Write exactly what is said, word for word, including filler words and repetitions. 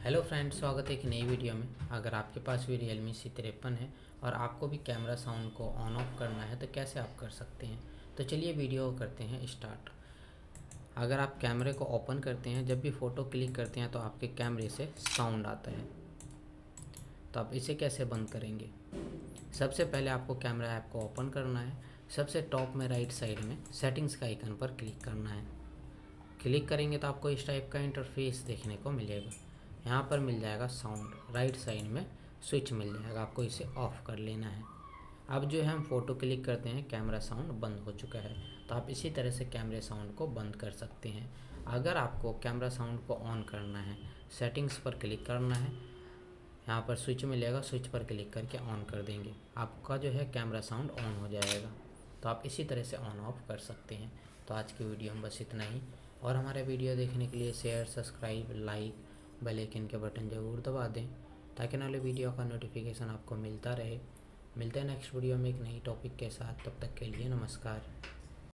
Hello friends, स्वागत है एक नई वीडियो में। अगर आपके पास भी रियलमी सी तिरपन है और आपको भी कैमरा साउंड को ऑन ऑफ करना है तो कैसे आप कर सकते हैं, तो चलिए वीडियो करते हैं स्टार्ट। अगर आप कैमरे को ओपन करते हैं, जब भी फ़ोटो क्लिक करते हैं तो आपके कैमरे से साउंड आता है। तो आप इसे कैसे बंद करेंगे? सबसे पहले आपको कैमरा ऐप को ओपन करना है। सबसे टॉप में राइट साइड में सेटिंग्स का आइकन पर क्लिक करना है। क्लिक करेंगे तो आपको इस टाइप का इंटरफेस देखने को मिलेगा। यहाँ पर मिल जाएगा साउंड, राइट साइड में स्विच मिल जाएगा, आपको इसे ऑफ कर लेना है। अब जो है हम फ़ोटो क्लिक करते हैं, कैमरा साउंड बंद हो चुका है। तो आप इसी तरह से कैमरे साउंड को बंद कर सकते हैं। अगर आपको कैमरा साउंड को ऑन करना है, सेटिंग्स पर क्लिक करना है, यहाँ पर स्विच मिलेगा, स्विच पर क्लिक करके ऑन कर देंगे, आपका जो है कैमरा साउंड ऑन हो जाएगा। तो आप इसी तरह से ऑन ऑफ कर सकते हैं। तो आज की वीडियो में बस इतना ही, और हमारे वीडियो देखने के लिए share, subscribe, like, bell icon के बटन ज़रूर दबा दें ताकि आने वाले वीडियो का नोटिफिकेशन आपको मिलता रहे। मिलते हैं नेक्स्ट वीडियो में एक नई टॉपिक के साथ, तब तक के लिए नमस्कार।